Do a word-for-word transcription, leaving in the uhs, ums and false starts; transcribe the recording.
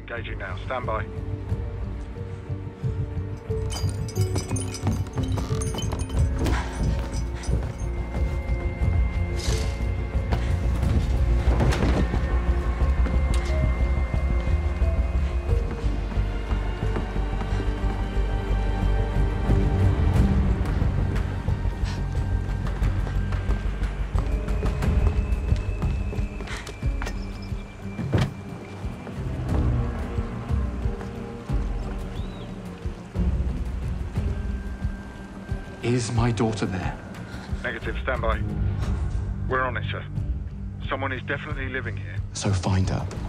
Engaging now. Stand by. Is my daughter there? Negative. Stand by. We're on it, sir. Someone is definitely living here. So find her.